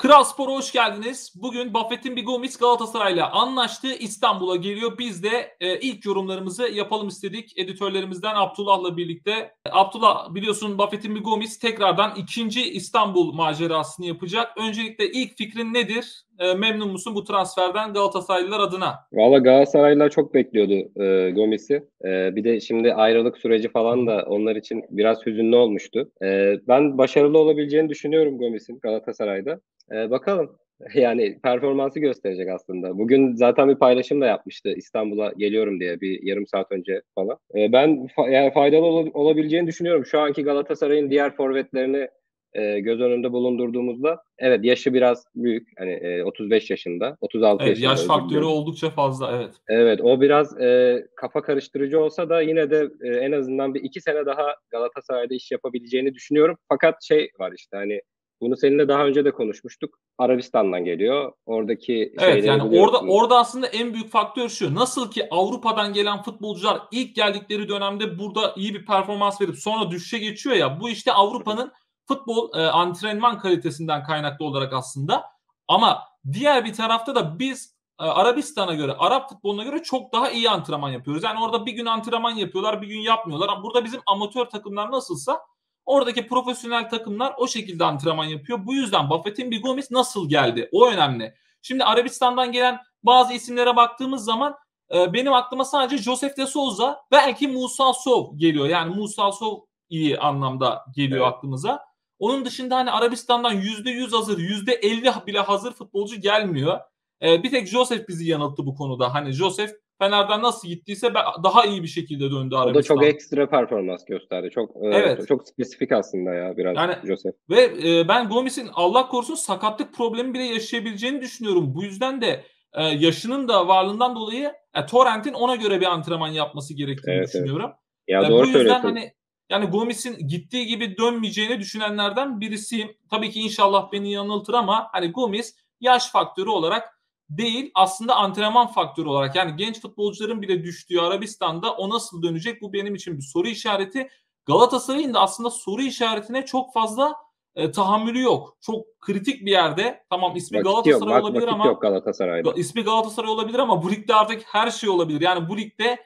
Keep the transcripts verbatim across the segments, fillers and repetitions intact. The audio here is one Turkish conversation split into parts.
Kral Spor'a hoş geldiniz. Bugün Buffett'in bir Gomis Galatasaray'la anlaştı. İstanbul'a geliyor. Biz de e, ilk yorumlarımızı yapalım istedik. Editörlerimizden Abdullah'la birlikte. Abdullah, biliyorsun Buffett'in bir Gomis tekrardan ikinci İstanbul macerasını yapacak. Öncelikle ilk fikrin nedir? E, memnun musun bu transferden Galatasaraylılar adına? Valla Galatasaraylılar çok bekliyordu e, Gomis'i. E, bir de şimdi ayrılık süreci falan da onlar için biraz hüzünlü olmuştu. E, ben başarılı olabileceğini düşünüyorum Gomis'in Galatasaray'da. E, bakalım. Yani performansı gösterecek aslında. Bugün zaten bir paylaşım da yapmıştı İstanbul'a geliyorum diye bir yarım saat önce falan. E, ben fa- yani faydalı ol- olabileceğini düşünüyorum. Şu anki Galatasaray'ın diğer forvetlerini e, göz önünde bulundurduğumuzda evet yaşı biraz büyük. Hani e, otuz beş yaşında, otuz altı Evet, yaşında yaş özür faktörü diliyorum. oldukça fazla, evet. Evet, o biraz e, kafa karıştırıcı olsa da yine de e, en azından bir iki sene daha Galatasaray'da iş yapabileceğini düşünüyorum. Fakat şey var işte hani bunu seninle daha önce de konuşmuştuk. Arabistan'dan geliyor. Oradaki Evet, şeyleri yani orada biliyorsun. orada aslında en büyük faktör şu. Nasıl ki Avrupa'dan gelen futbolcular ilk geldikleri dönemde burada iyi bir performans verip sonra düşüşe geçiyor ya. Bu işte Avrupa'nın futbol e, antrenman kalitesinden kaynaklı olarak aslında. Ama diğer bir tarafta da biz e, Arabistan'a göre, Arap futboluna göre çok daha iyi antrenman yapıyoruz. Yani orada bir gün antrenman yapıyorlar, bir gün yapmıyorlar. Burada bizim amatör takımlar nasılsa oradaki profesyonel takımlar o şekilde antrenman yapıyor. Bu yüzden Buffett'in bir Gomis nasıl geldi? O önemli. Şimdi Arabistan'dan gelen bazı isimlere baktığımız zaman e, benim aklıma sadece Josef de Souza, belki Musa Sow geliyor. Yani Musa Sow iyi anlamda geliyor Evet. aklımıza. Onun dışında hani Arabistan'dan yüzde yüz hazır, yüzde elli bile hazır futbolcu gelmiyor. E, bir tek Josef bizi yanılttı bu konuda. Hani Josef Fener'den nasıl gittiyse daha iyi bir şekilde döndü O da çok Arabistan. ekstra performans gösterdi. Çok e, Evet. çok spesifik aslında ya biraz Yani Josef. ve e, ben Gomis'in Allah korusun sakatlık problemi bile yaşayabileceğini düşünüyorum. Bu yüzden de e, yaşının da varlığından dolayı e, Torrent'in ona göre bir antrenman yapması gerektiğini Evet, evet. düşünüyorum. Ya E, doğru bu yüzden söylüyorsun. hani yani Gomis'in gittiği gibi dönmeyeceğini düşünenlerden birisiyim. Tabii ki inşallah beni yanıltır ama hani Gomis yaş faktörü olarak değil, aslında antrenman faktörü olarak, yani genç futbolcuların bile düştüğü Arabistan'da o nasıl dönecek, bu benim için bir soru işareti. Galatasaray'ın da aslında soru işaretine çok fazla e, tahammülü yok. Çok kritik bir yerde. Tamam, ismi Vakit yok. Galatasaray Vak olabilir vakit yok ama Galatasaray'da. ismi Galatasaray olabilir ama bu ligde artık her şey olabilir. Yani bu ligde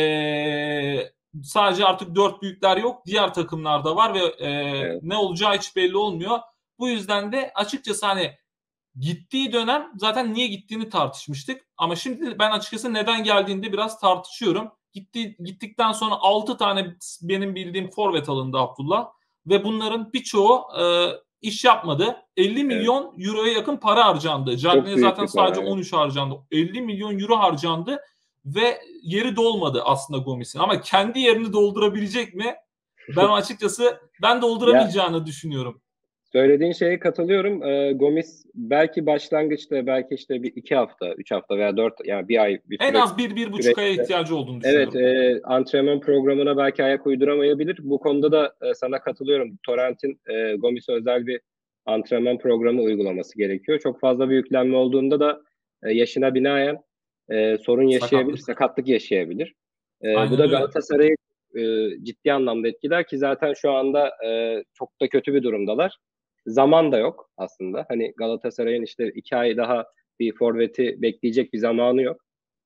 e, sadece artık dört büyükler yok. Diğer takımlar da var ve e, Evet. ne olacağı hiç belli olmuyor. Bu yüzden de açıkçası hani gittiği dönem zaten niye gittiğini tartışmıştık. Ama şimdi ben açıkçası neden geldiğini de biraz tartışıyorum. Gitti, gittikten sonra altı tane benim bildiğim forvet alındı Abdullah. Ve bunların birçoğu e, iş yapmadı. elli Evet. milyon euroya yakın para harcandı. Çok Cagney'e büyük zaten bir para. sadece Evet. on üç harcandı. elli milyon euro harcandı ve yeri dolmadı aslında Gomis'in. Ama kendi yerini doldurabilecek mi? Ben açıkçası ben Ya dolduramayacağını düşünüyorum. söylediğin şeye katılıyorum. Ee, Gomis belki başlangıçta belki işte bir iki hafta, üç hafta veya dört yani bir ay bir En süre az bir, bir buçuk aya süreçte ihtiyacı olduğunu evet düşünüyorum. e, antrenman programına belki ayak uyduramayabilir. Bu konuda da e, sana katılıyorum. Torrent'in e, Gomis'e özel bir antrenman programı uygulaması gerekiyor. Çok fazla bir yüklenme olduğunda da e, yaşına binaen e, sorun yaşayabilir, Sakatlık. sakatlık yaşayabilir. E, bu Aynen da öyle. Galatasaray'ı e, ciddi anlamda etkiler ki zaten şu anda e, çok da kötü bir durumdalar. Zaman da yok aslında. Hani Galatasaray'ın işte iki ay daha bir forveti bekleyecek bir zamanı yok.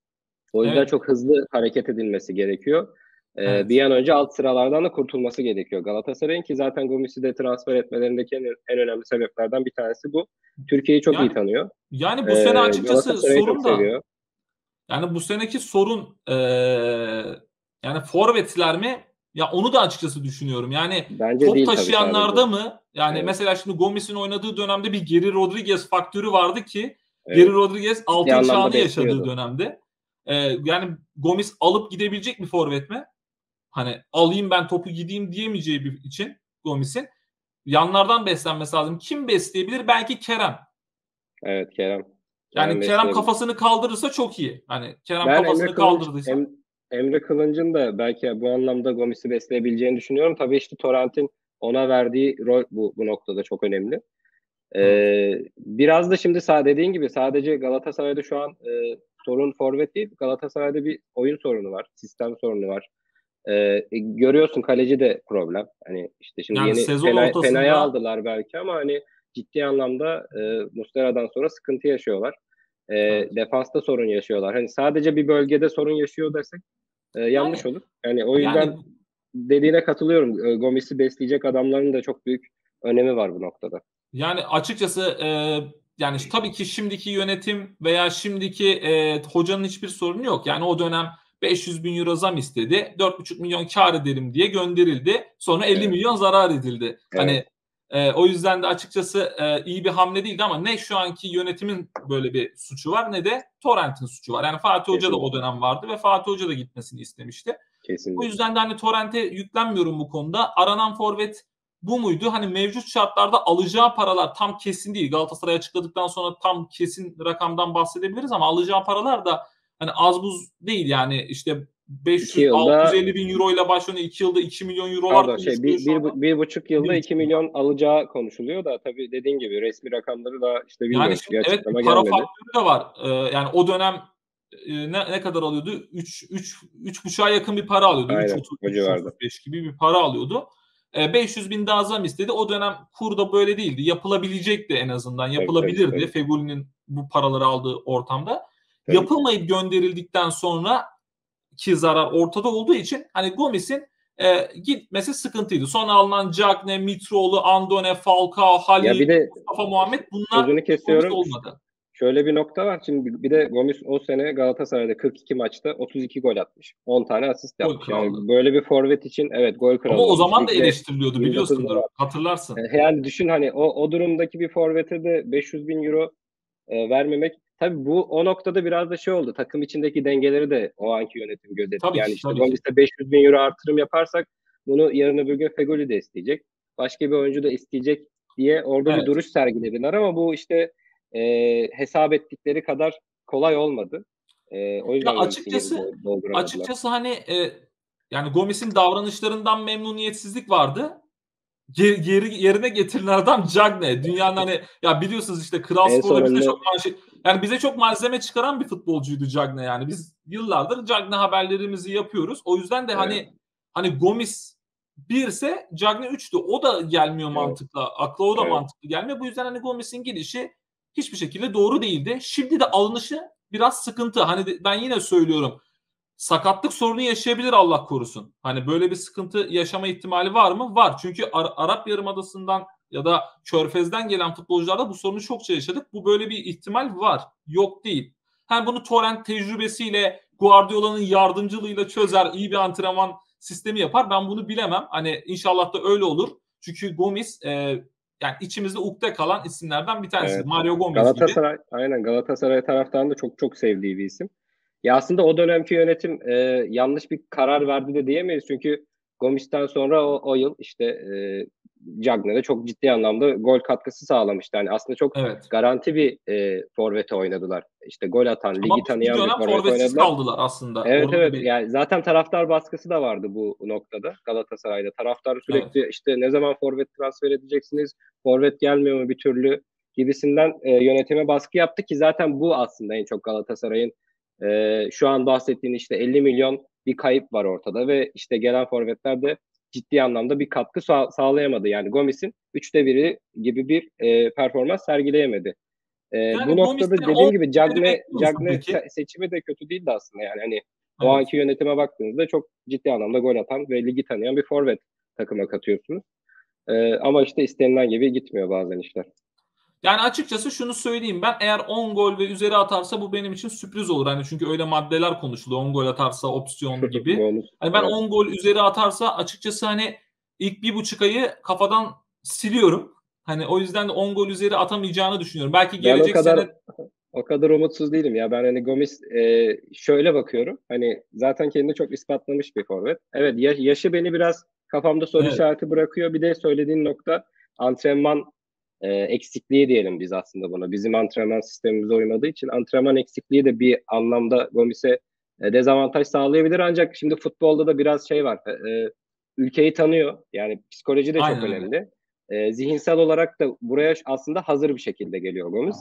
O yüzden Evet. çok hızlı hareket edilmesi gerekiyor. Ee, bir Evet. an önce alt sıralardan da kurtulması gerekiyor Galatasaray'ın ki zaten Gomis'i de transfer etmelerindeki en, en önemli sebeplerden bir tanesi bu. Türkiye'yi çok iyi Yani tanıyor. yani bu sene Ee, açıkçası Galatasaray'ı çok sorun da, seviyor. yani bu seneki sorun eee, yani forvetler mi? Ya onu da açıkçası düşünüyorum. Yani Bence top değil tabii sadece. taşıyanlarda mı? Yani Evet, mesela şimdi Gomis'in oynadığı dönemde bir Geri Rodriguez faktörü vardı ki Geri evet. Rodriguez Ciddi altın anlamda çağını yaşadığı besliyordu. dönemde. Eee, yani Gomis alıp gidebilecek bir forvet mi? Hani alayım ben topu gideyim diyemeyeceği bir için Gomis'in yanlardan beslenmesi lazım. Kim besleyebilir? Belki Kerem. Evet, Kerem. Yani Kerem Kerem besleyebilir. kafasını kaldırırsa çok iyi. Hani Kerem Ben Emre kafasını Kılınç kaldırdıysa. em, Emre Kılınç'ın da belki bu anlamda Gomis'i besleyebileceğini düşünüyorum. Tabii işte Torrent'in ona verdiği rol bu, bu noktada çok önemli. Evet. Ee, biraz da şimdi sağ dediğin gibi sadece Galatasaray'da şu an e, sorun forvet değil. Galatasaray'da bir oyun sorunu var. Sistem sorunu var. Ee, görüyorsun kaleci de problem. Hani işte şimdi Yani yeni sezon Pena, Pena'yı ortasında aldılar belki ama hani ciddi anlamda e, Muslera'dan sonra sıkıntı yaşıyorlar. E, Evet. Defansta sorun yaşıyorlar. Hani sadece bir bölgede sorun yaşıyor desek e, yanlış Yani olur. Yani o yüzden yani dediğine katılıyorum. E, Gomis'i besleyecek adamların da çok büyük önemi var bu noktada. Yani açıkçası e, yani tabii ki şimdiki yönetim veya şimdiki e, hocanın hiçbir sorunu yok. Yani o dönem beş yüz bin euro zam istedi. dört buçuk milyon kar edelim diye gönderildi. Sonra elli Evet, milyon zarar edildi. evet, Hani e, o yüzden de açıkçası e, iyi bir hamle değildi ama ne şu anki yönetimin böyle bir suçu var ne de Torrent'in suçu var. Yani Fatih Hoca da o kesinlikle. dönem vardı ve Fatih Hoca da gitmesini istemişti. O Kesinlikle. yüzden de hani Torrent'e yüklenmiyorum bu konuda. Aranan forvet bu muydu? Hani mevcut şartlarda alacağı paralar tam kesin değil. Galatasaray açıkladıktan sonra tam kesin rakamdan bahsedebiliriz ama alacağı paralar da hani az buz değil yani işte İki beş yüz altı yüz yılda elli bin euro ile başlanıyor. iki yılda iki milyon eurolar pardon şey konuşuluyor bir, şu bir, anda. bu- bir buçuk bir yılda buçuk iki yılda. milyon alacağı konuşuluyor da tabii dediğin gibi resmi rakamları da işte Yani bilmiyoruz. şimdi Bir evet bir açıklama para gelmedi. faktörü de var. Ee, yani o dönem e, ne, ne kadar alıyordu? üç üç üç buçuğa yakın bir para alıyordu. Aynen o civarda. üç otuz beş gibi bir para alıyordu. E, beş yüz bin daha zam istedi. O dönem kur da böyle değildi. Yapılabilecekti en azından. Tabii tabii Yapılabilirdi. tabii. Fegoli'nin bu paraları aldığı ortamda. Tabii. Yapılmayıp gönderildikten sonra ki zarar ortada olduğu için hani Gomis'in e, gitmesi sıkıntıydı. Sonra alınan Cagne, Mitroğlu, Andone, Falcao, Ya bir Halil, de Mustafa Muhammed bunlar sözünü Gomis kesiyorum. olmadı. Şöyle bir nokta var. Şimdi bir de Gomis o sene Galatasaray'da kırk iki maçta otuz iki gol atmış. on tane asist Gol yapmış. Yani krallığı. böyle bir forvet için evet gol Ama kralı o olmuş. zaman da Ligde eleştiriliyordu yirmi dokuz biliyorsundur. gol atmış. Hatırlarsın. E, Yani düşün hani o, o durumdaki bir forvete de beş yüz bin euro e, vermemek. Tabii bu o noktada biraz da şey oldu. Takım içindeki dengeleri de o anki yönetim gözetti. Tabii Yani ki, işte tabii ki. Gomis'e beş yüz bin euro artırım yaparsak bunu yarın öbür gün Fegoli de isteyecek. Başka bir oyuncu da isteyecek diye orada bir Evet. duruş sergilediler ama bu işte e, hesap ettikleri kadar kolay olmadı. E, o Ya yüzden Gomis'in yerini açıkçası do- dolduramadılar. açıkçası hani e, yani Gomis'in davranışlarından memnuniyetsizlik vardı. Ge- geri yerine getirilen adam Cagne. Dünyanın hani ya biliyorsunuz işte Kral En Spor'da bize sonunda çok manşet yani bize çok malzeme çıkaran bir futbolcuydu Cagne yani. Biz yıllardır Cagne haberlerimizi yapıyoruz. O yüzden de evet, hani hani Gomis bir ise Cagne üçtü. O da gelmiyor evet, mantıkla. Akla o da evet, mantıklı gelmiyor. Bu yüzden hani Gomis'in gidişi hiçbir şekilde doğru değildi. Şimdi de alınışı biraz sıkıntı. Hani de, ben yine söylüyorum. Sakatlık sorunu yaşayabilir Allah korusun. Hani böyle bir sıkıntı yaşama ihtimali var mı? Var. Çünkü Ar- Arap Yarımadası'ndan ya da Körfez'den gelen futbolcularda bu sorunu çokça yaşadık. Bu böyle bir ihtimal var. Yok değil. Hem bunu Torrent tecrübesiyle, Guardiola'nın yardımcılığıyla çözer, iyi bir antrenman sistemi yapar. Ben bunu bilemem. Hani inşallah da öyle olur. Çünkü Gomis e, yani içimizde ukde kalan isimlerden bir tanesi. evet. Mario Gomez gibi. Galatasaray, aynen Galatasaray taraftarının da çok çok sevdiği bir isim. Ya aslında o dönemki yönetim e, yanlış bir karar verdi de diyemeyiz. Çünkü Gomis'ten sonra o, o yıl işte e, Cagney'de çok ciddi anlamda gol katkısı sağlamıştı. Yani aslında çok Evet. garanti bir e, forvete oynadılar. İşte gol atan, Ama ligi bir tanıyan bir dönem forvet forvetsiz oynadılar. kaldılar aslında. Evet Orada da evet bir yani zaten taraftar baskısı da vardı bu noktada Galatasaray'da. Taraftar evet. sürekli işte ne zaman forvet transfer edeceksiniz, forvet gelmiyor mu bir türlü gibisinden e, yönetime baskı yaptı ki zaten bu aslında en çok Galatasaray'ın e, şu an bahsettiğin işte elli milyon bir kayıp var ortada ve işte gelen forvetler de ciddi anlamda bir katkı sağ- sağlayamadı. Yani Gomis'in üçte biri gibi bir e, performans sergileyemedi. E, bu Yani noktada Gomis'ten on dediğim gibi golleri Cagne, bekliyor musun Cagne peki? seçimi de kötü değildi aslında yani hani o Evet. anki yönetime baktığınızda çok ciddi anlamda gol atan ve ligi tanıyan bir forvet takıma katıyorsunuz. E, ama işte istenilen gibi gitmiyor bazen işler. Yani açıkçası şunu söyleyeyim ben eğer on gol ve üzeri atarsa bu benim için sürpriz olur. Hani çünkü öyle maddeler konuşuluyor. on gol atarsa opsiyon gibi. Bonus. Hani ben Evet. on gol üzeri atarsa açıkçası hani ilk bir buçuk ayı kafadan siliyorum. Hani o yüzden de on gol üzeri atamayacağını düşünüyorum. Belki Ben o gelecek kadar sene o kadar umutsuz değilim ya. Ben hani Gomis e, şöyle bakıyorum. Hani zaten kendini çok ispatlamış bir forvet. Evet ya- yaşı beni biraz kafamda soru evet, işareti bırakıyor. Bir de söylediğin nokta antrenman e, eksikliği diyelim biz aslında buna. Bizim antrenman sistemimize uymadığı için antrenman eksikliği de bir anlamda Gomis'e e, dezavantaj sağlayabilir. Ancak şimdi futbolda da biraz şey var. E, e, ülkeyi tanıyor. Yani psikoloji de çok aynen öyle. önemli. E, zihinsel olarak da buraya aslında hazır bir şekilde geliyor Gomis.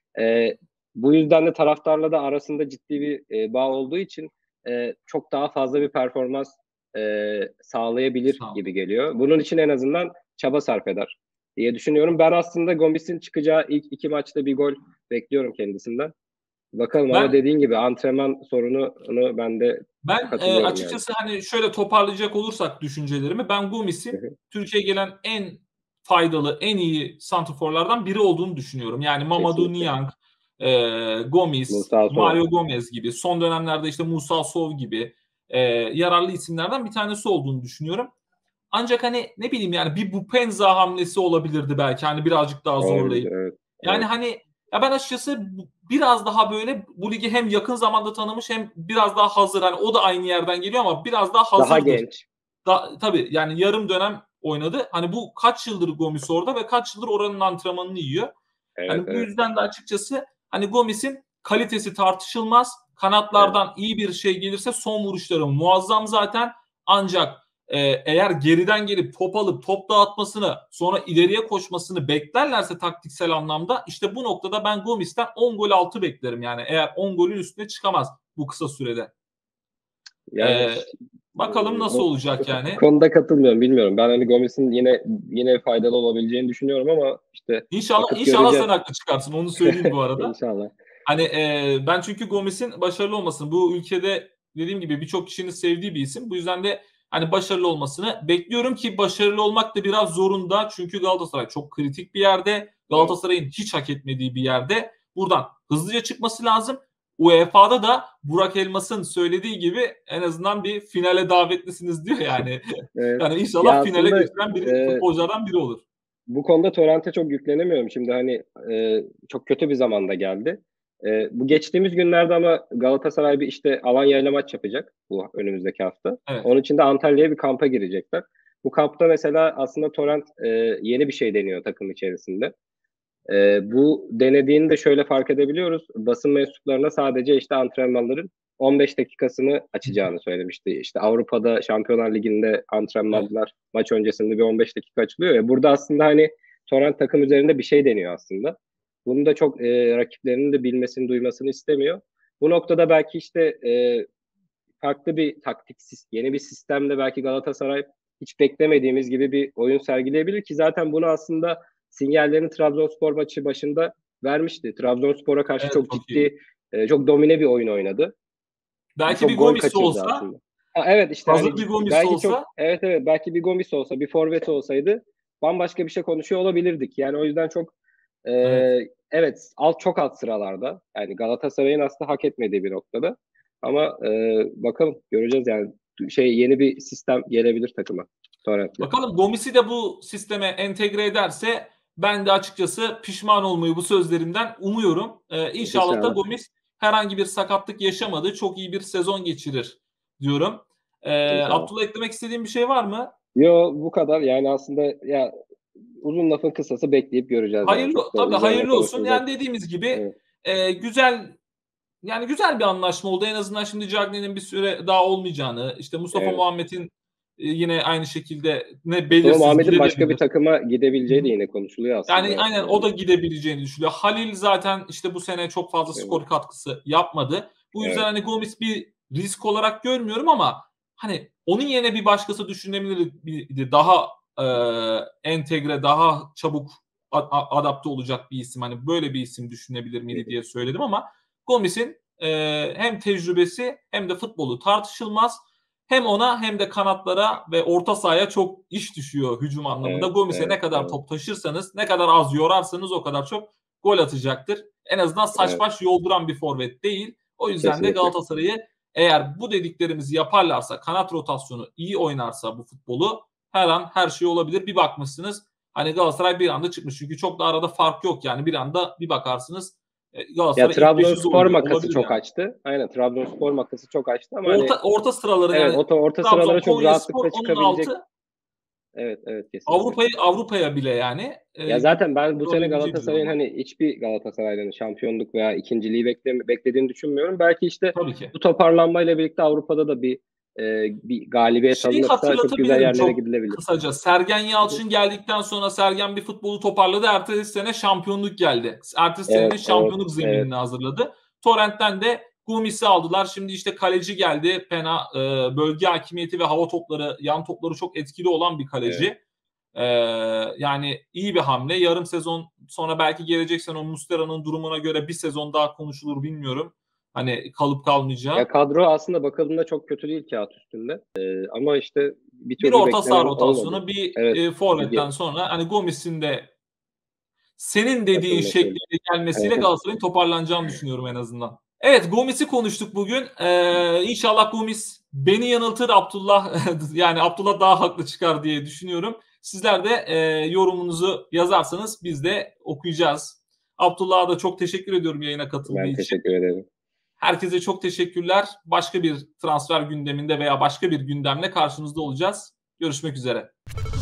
E, Bu yüzden de taraftarla da arasında ciddi bir e, bağ olduğu için e, çok daha fazla bir performans e, sağlayabilir Sağ ol. gibi geliyor. Bunun için en azından çaba sarf eder. diye düşünüyorum. Ben aslında Gomis'in çıkacağı ilk iki maçta bir gol bekliyorum kendisinden. Bakalım ama Ben dediğin gibi antrenman sorununu ben de Ben e, katılıyorum yani. açıkçası hani şöyle toparlayacak olursak düşüncelerimi, ben Gomis'in Türkiye'ye gelen en faydalı, en iyi santraforlardan biri olduğunu düşünüyorum. Yani Mamadou Kesinlikle. Niang, e, Gomis, Musa Sow. Mario Gomez gibi, son dönemlerde işte Musa Sow gibi e, yararlı isimlerden bir tanesi olduğunu düşünüyorum. Ancak hani ne bileyim yani bir Bupenza hamlesi olabilirdi belki, hani birazcık daha Olabilir, zorlayıp. evet. Yani Evet. hani ya ben açıkçası biraz daha böyle bu ligi hem yakın zamanda tanımış hem biraz daha hazır. Hani o da aynı yerden geliyor ama biraz daha Daha hazırdır. genç. Da, tabii yani yarım dönem oynadı. Hani bu kaç yıldır Gomis orada ve kaç yıldır oranın antrenmanını yiyor. Evet, Hani bu evet. yüzden de açıkçası hani Gomis'in kalitesi tartışılmaz. Evet. Kanatlardan iyi bir şey gelirse son vuruşları muazzam zaten. Ancak e, eğer geriden gelip top alıp top dağıtmasını, sonra ileriye koşmasını beklerlerse taktiksel anlamda, işte bu noktada ben Gomis'ten on gol altı beklerim yani. Eğer on golün üstüne çıkamaz bu kısa sürede. Yani E, Bakalım nasıl o, olacak o yani. konuda katılmıyorum. Bilmiyorum. Ben hani Gomis'in yine yine faydalı olabileceğini düşünüyorum ama işte İnşallah bakıp inşallah göreceğiz. sen haklı çıkarsın. Onu söyleyeyim bu arada. İnşallah. Hani e, ben çünkü Gomis'in başarılı olmasını, bu ülkede dediğim gibi birçok kişinin sevdiği bir isim. Bu yüzden de hani başarılı olmasını bekliyorum ki başarılı olmak da biraz zorunda. Çünkü Galatasaray çok kritik bir yerde. Evet. Galatasaray'ın hiç hak etmediği bir yerde. Buradan hızlıca çıkması lazım. U E F A'da da Burak Elmas'ın söylediği gibi en azından bir finale davetlisiniz diyor yani. Evet. Yani Ya inşallah finale aslında götüren biri, e, futbolculardan biri olur. bu konuda Torrent'e çok yüklenemiyorum. Şimdi hani e, çok kötü bir zamanda geldi. E, bu geçtiğimiz günlerde ama Galatasaray bir işte Alanya ile maç yapacak bu önümüzdeki hafta. Evet. Onun için de Antalya'ya bir kampa girecekler. Bu kampta mesela aslında Torrent e, yeni bir şey deniyor takım içerisinde. E, bu denediğini de şöyle fark edebiliyoruz. Basın mensuplarına sadece işte antrenmanların on beş dakikasını açacağını söylemişti. İşte Avrupa'da Şampiyonlar Ligi'nde Evet. antrenmanlar maç öncesinde bir on beş dakika açılıyor ya. Burada aslında hani Torrent takım üzerinde bir şey deniyor aslında. Bunu da çok e, rakiplerinin de bilmesini, duymasını istemiyor. Bu noktada belki işte e, farklı bir taktik, yeni bir sistemle belki Galatasaray hiç beklemediğimiz gibi bir oyun sergileyebilir ki zaten bunu aslında sinyallerini Trabzonspor maçı başında vermişti. Trabzonspor'a karşı Evet, çok çok iyi. ciddi, e, çok domine bir oyun oynadı. Belki bir Çok gol Gomis kaçırdı olsa, aslında. Ha, evet işte hazır hani bir Gomis belki çok olsa, evet evet belki bir Gomis olsa, bir forvet olsaydı bambaşka bir şey konuşuyor olabilirdik. Yani o yüzden çok e, evet. evet alt çok alt sıralarda. Yani Galatasaray'ın aslında hak etmediği bir noktada. Ama e, bakalım göreceğiz yani şey yeni bir sistem gelebilir takıma Torrent'le. Bakalım Gomis'i de bu sisteme entegre ederse ben de açıkçası pişman olmayı bu sözlerimden umuyorum. Ee, İnşallah da İnşallah. Gomis herhangi bir sakatlık yaşamadı. Çok iyi bir sezon geçirir diyorum. Ee, İnşallah. Abdullah, eklemek istediğin bir şey var mı? Yo bu kadar yani aslında ya uzun lafın kısası bekleyip göreceğiz yani. Hayırlı, Çok da tabii üzerine hayırlı olsun. konuşulacak. Yani dediğimiz gibi Evet, e, güzel, yani güzel bir anlaşma oldu. En azından şimdi Cagney'in bir süre daha olmayacağını, işte Mustafa evet. Muhammed'in e, yine aynı şekilde ne Mustafa belirsiz Muhammed'in başka bir gidebilir. takıma Hı gidebileceği hı. de yine konuşuluyor Yani aslında. aynen o Yani, da gidebileceğini düşünüyor. Halil zaten işte bu sene çok fazla evet, skor katkısı yapmadı. Bu yüzden evet, hani Gomis bir risk olarak görmüyorum ama hani onun yerine bir başkası düşünebilirdi. Daha e, entegre, daha çabuk adapte olacak bir isim. Hani böyle bir isim düşünebilir miydi diye söyledim ama Gomis'in e, hem tecrübesi hem de futbolu tartışılmaz. Hem ona hem de kanatlara ve orta sahaya çok iş düşüyor hücum anlamında. evet, Gomis'e evet, ne kadar evet, top taşırsanız, ne kadar az yorarsanız o kadar çok gol atacaktır. En azından saç evet, baş yolduran bir forvet değil. O yüzden de kesinlikle. Galatasaray'ı, eğer bu dediklerimizi yaparlarsa, kanat rotasyonu iyi oynarsa bu futbolu, her an her şey olabilir. Bir bakmışsınız hani Galatasaray bir anda çıkmış. Çünkü çok da arada fark yok yani. Bir anda bir bakarsınız Ya Galatasaray ilk beşi Trabzonspor zorluyor. makası Olabilir çok yani. açtı. Aynen Trabzonspor makası çok açtı ama hani Orta orta sıraların evet yani orta, orta Trabzon, sıralara çok Konyaspor rahatlıkla onun çıkabilecek. altı, Evet, evet kesinlikle. Avrupa'yı Avrupa'ya bile yani Ya e, zaten ben bu sene zorlayabileceği bir Galatasaray'ın durumda. hani hiçbir Galatasaray'ın şampiyonluk veya ikinciliği bekle, beklediğini düşünmüyorum. Belki işte Tabii ki. bu toparlanmayla birlikte Avrupa'da da bir e, bir galibiyet Şeyi alınırsa çok güzel hatırlatabilirim yerlere çok gidilebilir. kısaca. Sergen Hı hı. Yalçın geldikten sonra Sergen bir futbolu toparladı. Ertesi sene şampiyonluk geldi. Ertesi senenin Evet, evet, şampiyonluk evet, zeminini hazırladı. Torrent'ten de Gomis'i aldılar. Şimdi işte kaleci geldi. Pena e, bölge hakimiyeti ve hava topları, yan topları çok etkili olan bir evet. kaleci. Ee, yani iyi bir hamle. Yarım sezon sonra belki gelecek sene o Muslera'nın durumuna göre bir sezon daha konuşulur, bilmiyorum. Hani kalıp kalmayacağı. Ya kadro aslında bakıldığında çok kötü değil kağıt üstünde. Ee, ama işte bir Bir türlü orta saha beklenen olmadı. rotasyonu, bir Evet. e, forvetten Ligi sonra hani Gomis'in de senin dediğin katılmasıyla. şekliyle gelmesiyle Evet. Galatasaray'ın toparlanacağını düşünüyorum en azından. Evet, Gomis'i konuştuk bugün. Ee, inşallah Gomis beni yanıltır, Abdullah yani Abdullah daha haklı çıkar diye düşünüyorum. Sizler de e, yorumunuzu yazarsanız biz de okuyacağız. Abdullah'a da çok teşekkür ediyorum yayına katıldığı Ben için. teşekkür ederim. Herkese çok teşekkürler. Başka bir transfer gündeminde veya başka bir gündemle karşınızda olacağız. Görüşmek üzere.